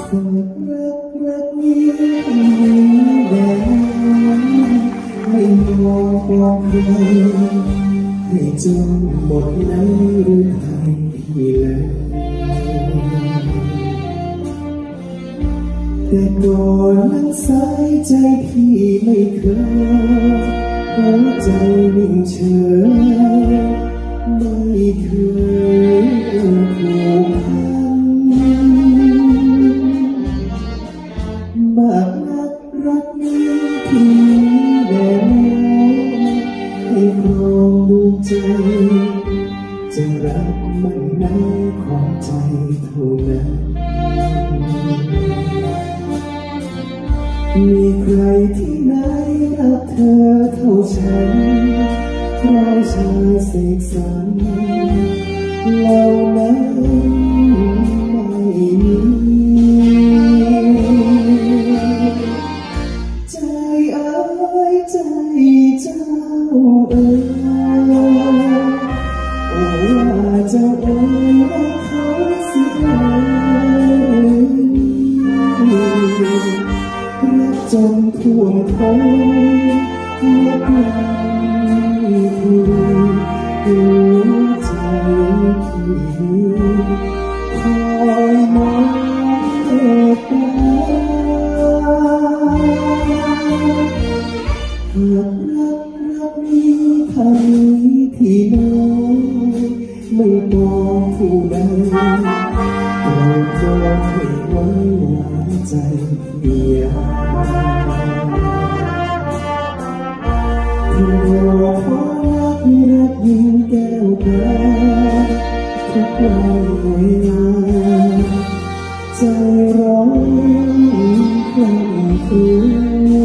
รักนี้แดงไม่มองบอกใครให้จนหมดในฤทัยพี่แล้วแต่ก่อนนั้นสายใจพี่ไม่เคยหัวใจนิ่งเฉยไม่เคยผูกพันมากนักรักนี้ที่แด่ให้ครองดวงใจจะรักมันในความใจเท่านั้นมีใครที่ไหนรักเธอเท่าฉันร้อยชายเสกสรรเหล่านั้นไม่มีใจเอ๋ยใจเจ้าเอ๋ยโอ้ว่าเจ้าเอ๋ยรักเขาเสียรักจนท่วมท้องหัวใจหัวใจที่คอยมองเมตตาหากรักนี้ทำที่น้องไม่บอกผู้ใดโปรดบอกให้ไว้วางใจเพียงรอเพราะรักยิ่งแก้วตาทุกวันเวลาใจร้องคลั่งครวญ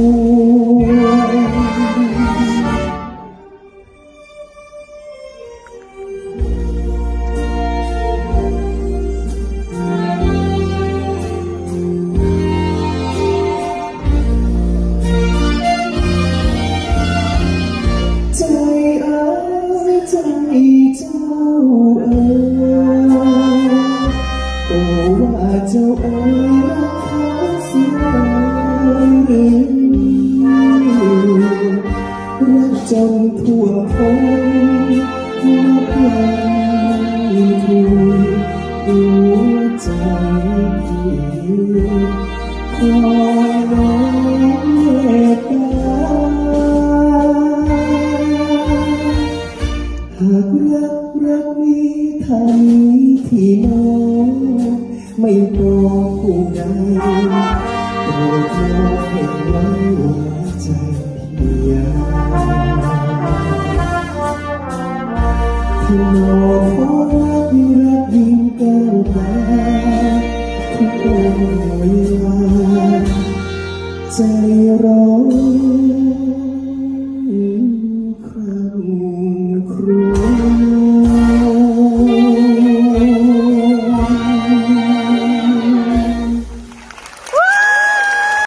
ใจเอ๋ยใจเจ้าเอ๋ยโอ้ว่าเจ้าเอ๋ยรักเขาเสียรักจนท่วมท้องนับวันทุกหัวใจพี่คอยน้องเมตตาหากรักนี้ทำที่น้องไม่บอกผู้ใดโปรดมองให้ไว้วางใจเพียงที่น้อ